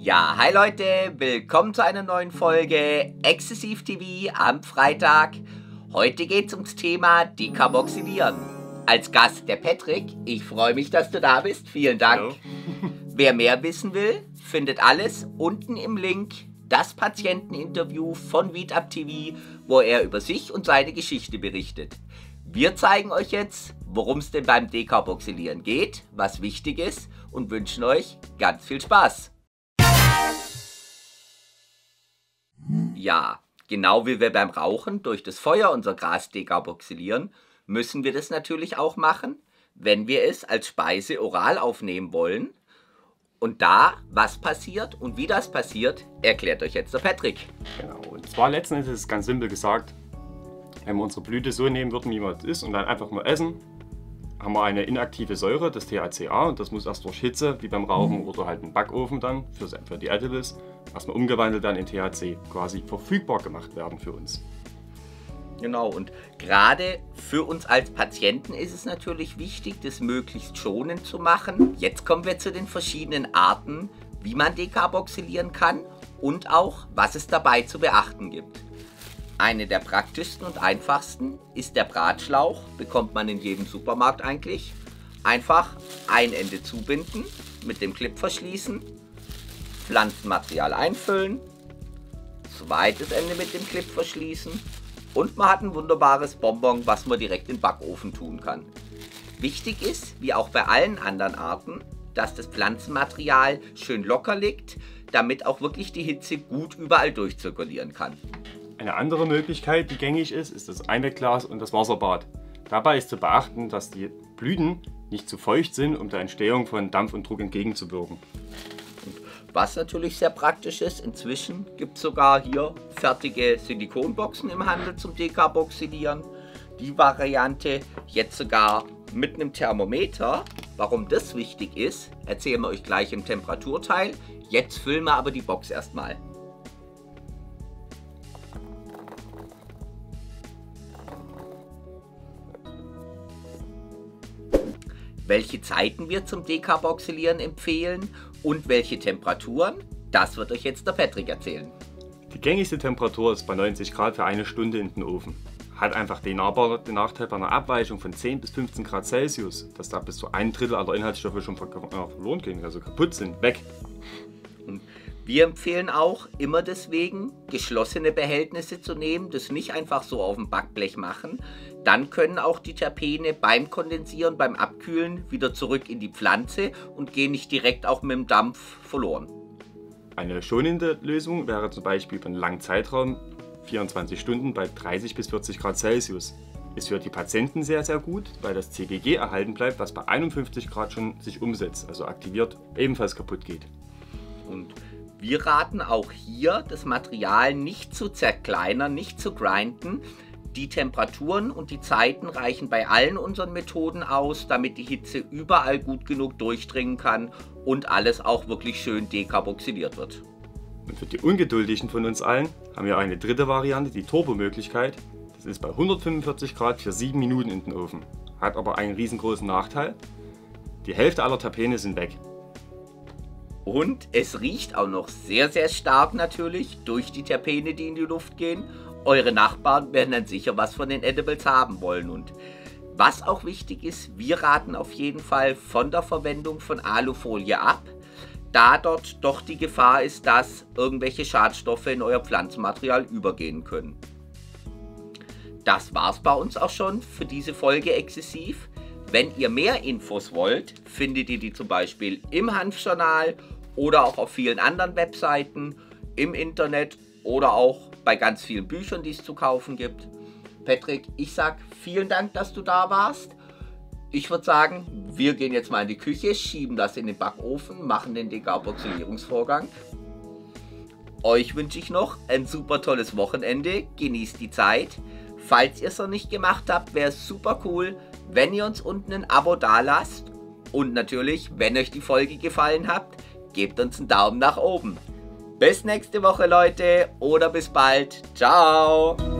Ja, hi Leute, willkommen zu einer neuen Folge Exzessiv TV am Freitag. Heute geht es ums Thema Dekarboxylieren. Als Gast der Patrick, ich freue mich, dass du da bist, vielen Dank. Hallo. Wer mehr wissen will, findet alles unten im Link, das Patienteninterview von ViTAB TV, wo er über sich und seine Geschichte berichtet. Wir zeigen euch jetzt, worum es denn beim Dekarboxylieren geht, was wichtig ist und wünschen euch ganz viel Spaß. Ja, genau wie wir beim Rauchen durch das Feuer unser Gras dekarboxylieren, müssen wir das natürlich auch machen, wenn wir es als Speise oral aufnehmen wollen. Und da, was passiert und wie das passiert, erklärt euch jetzt der Patrick. Genau, und zwar letzten Endes ist es ganz simpel gesagt, wenn wir unsere Blüte so nehmen würden, wie man es ist, und dann einfach mal essen, haben wir eine inaktive Säure, das THCA, und das muss erst durch Hitze, wie beim Rauchen oder halt im Backofen dann, für die Edibles, erstmal umgewandelt dann in THC, quasi verfügbar gemacht werden für uns. Genau, und gerade für uns als Patienten ist es natürlich wichtig, das möglichst schonend zu machen. Jetzt kommen wir zu den verschiedenen Arten, wie man dekarboxylieren kann und auch, was es dabei zu beachten gibt. Eine der praktischsten und einfachsten ist der Bratschlauch, bekommt man in jedem Supermarkt eigentlich. Einfach ein Ende zubinden, mit dem Clip verschließen, Pflanzenmaterial einfüllen, zweites Ende mit dem Clip verschließen und man hat ein wunderbares Bonbon, was man direkt in den Backofen tun kann. Wichtig ist, wie auch bei allen anderen Arten, dass das Pflanzenmaterial schön locker liegt, damit auch wirklich die Hitze gut überall durchzirkulieren kann. Eine andere Möglichkeit, die gängig ist das Einwegglas und das Wasserbad. Dabei ist zu beachten, dass die Blüten nicht zu feucht sind, um der Entstehung von Dampf und Druck entgegenzuwirken. Was natürlich sehr praktisch ist, inzwischen gibt es sogar hier fertige Silikonboxen im Handel zum Dekarboxylieren. Die Variante jetzt sogar mit einem Thermometer. Warum das wichtig ist, erzählen wir euch gleich im Temperaturteil. Jetzt füllen wir aber die Box erstmal. Welche Zeiten wir zum Dekarboxylieren empfehlen und welche Temperaturen, das wird euch jetzt der Patrick erzählen. Die gängigste Temperatur ist bei 90 Grad für eine Stunde in den Ofen. Hat einfach den Nachteil bei einer Abweichung von 10 bis 15 Grad Celsius, dass da bis zu 1/3 aller Inhaltsstoffe schon verloren gehen, also kaputt sind, weg. Wir empfehlen auch immer deswegen, geschlossene Behältnisse zu nehmen, das nicht einfach so auf dem Backblech machen. Dann können auch die Terpene beim Kondensieren, beim Abkühlen wieder zurück in die Pflanze und gehen nicht direkt auch mit dem Dampf verloren. Eine schonende Lösung wäre zum Beispiel für einen langen Zeitraum, 24 Stunden bei 30 bis 40 Grad Celsius. Ist für die Patienten sehr, sehr gut, weil das CGG erhalten bleibt, was bei 51 Grad schon sich umsetzt, also aktiviert, ebenfalls kaputt geht. Und wir raten auch hier, das Material nicht zu zerkleinern, nicht zu grinden. Die Temperaturen und die Zeiten reichen bei allen unseren Methoden aus, damit die Hitze überall gut genug durchdringen kann und alles auch wirklich schön dekarboxyliert wird. Und für die Ungeduldigen von uns allen haben wir eine dritte Variante, die Turbo-Möglichkeit. Das ist bei 145 Grad für 7 Minuten in den Ofen. Hat aber einen riesengroßen Nachteil. Die Hälfte aller Terpene sind weg. Und es riecht auch noch sehr, sehr stark natürlich durch die Terpene, die in die Luft gehen. Eure Nachbarn werden dann sicher was von den Edibles haben wollen. Und was auch wichtig ist, wir raten auf jeden Fall von der Verwendung von Alufolie ab, da dort doch die Gefahr ist, dass irgendwelche Schadstoffe in euer Pflanzenmaterial übergehen können. Das war's bei uns auch schon für diese Folge Exzessiv. Wenn ihr mehr Infos wollt, findet ihr die zum Beispiel im Hanfjournal oder auch auf vielen anderen Webseiten, im Internet oder auch bei ganz vielen Büchern, die es zu kaufen gibt. Patrick, ich sag vielen Dank, dass du da warst. Ich würde sagen, wir gehen jetzt mal in die Küche, schieben das in den Backofen, machen den Dekarboxylierungsvorgang. Euch wünsche ich noch ein super tolles Wochenende, genießt die Zeit. Falls ihr es noch nicht gemacht habt, wäre es super cool, wenn ihr uns unten ein Abo dalasst. Und natürlich, wenn euch die Folge gefallen hat, gebt uns einen Daumen nach oben. Bis nächste Woche, Leute, oder bis bald. Ciao!